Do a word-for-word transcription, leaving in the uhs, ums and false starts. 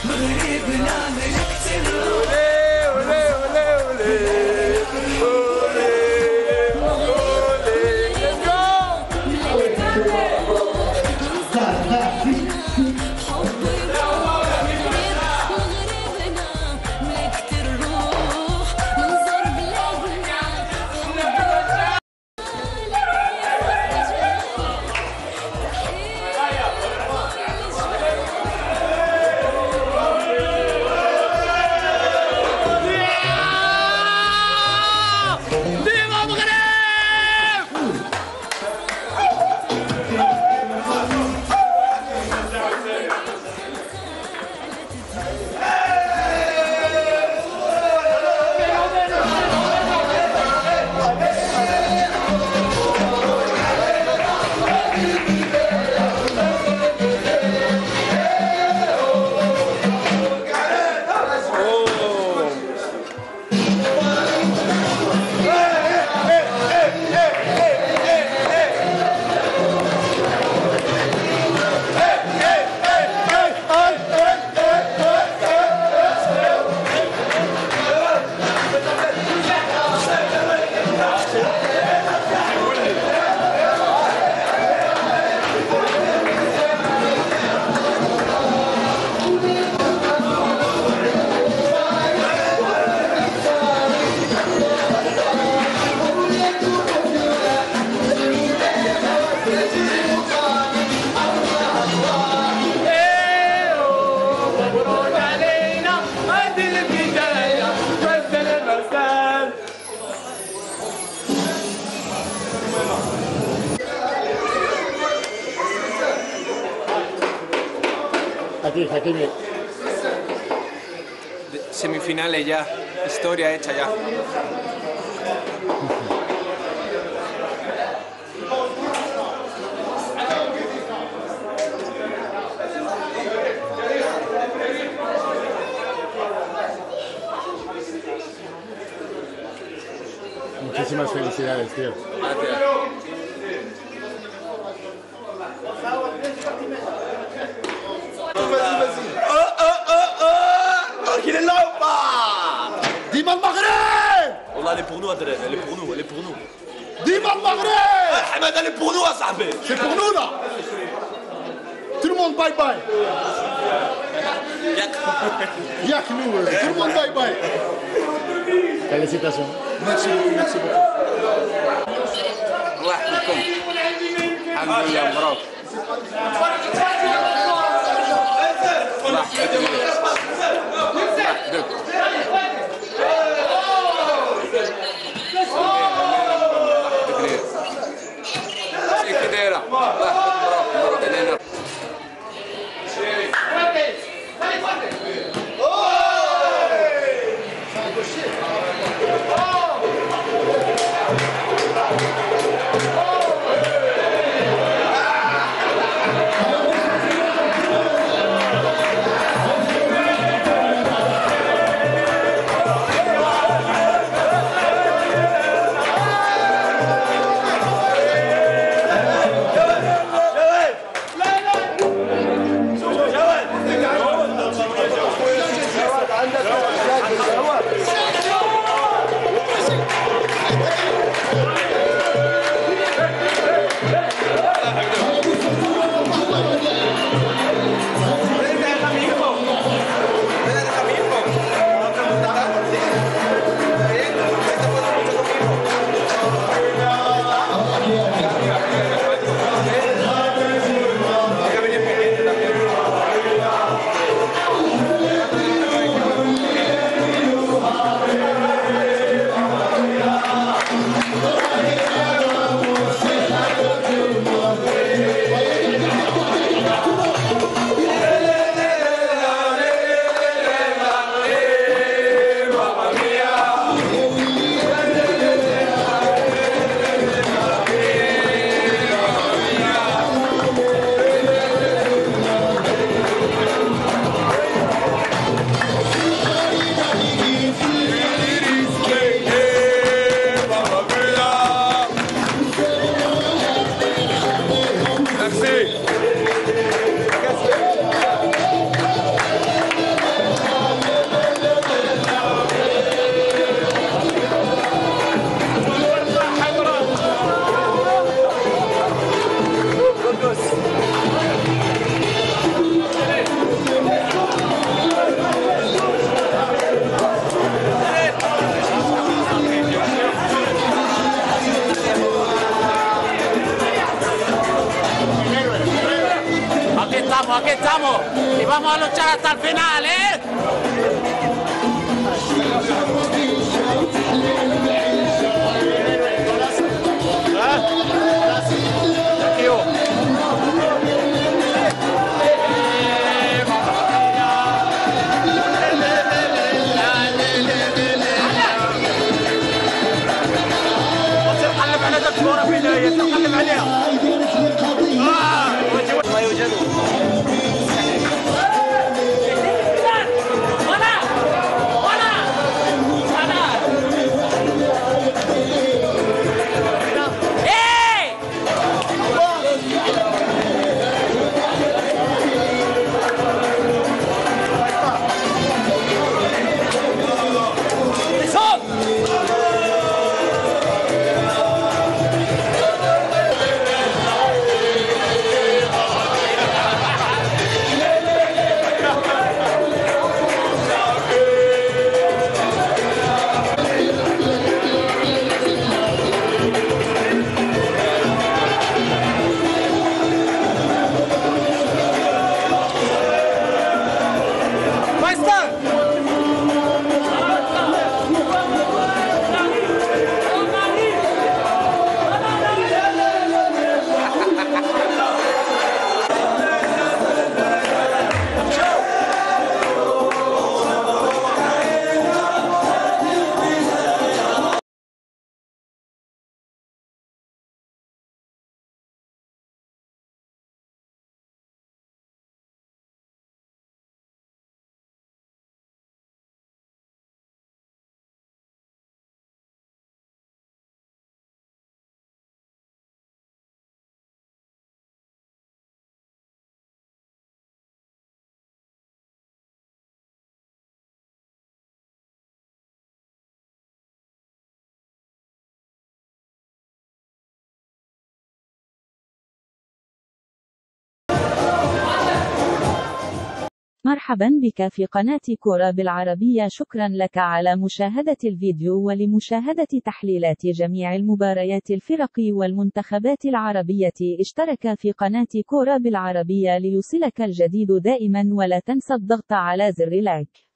مغربنا ملكتنا Aquí, Hakimi. Semifinales ya, historia hecha ya. Muchísimas felicidades, tío. Gracias. ديما المغرب! والله elle est pour nous Adrien, elle est pour nous, elle est pour nous. ديما المغرب! Ahmed, elle est pour nous أصاحبي. C'est pour nous là! Tout le monde bye bye! Yak nous, tout le monde bye bye! Félicitations. Merci beaucoup, merci beaucoup. الله يحفظكم. الحمد لله مبروك. الله يحفظك. الله يحفظك. شي كدايره. الله يحفظك مبروك مبروك علينا. aquí estamos, aquí estamos. Y vamos a luchar hasta el final, ¿eh? مرحبا بك في قناة كورة بالعربية. شكرا لك على مشاهدة الفيديو ولمشاهدة تحليلات جميع المباريات الفرق والمنتخبات العربية. اشترك في قناة كورة بالعربية ليوصلك الجديد دائما، ولا تنسى الضغط على زر لايك.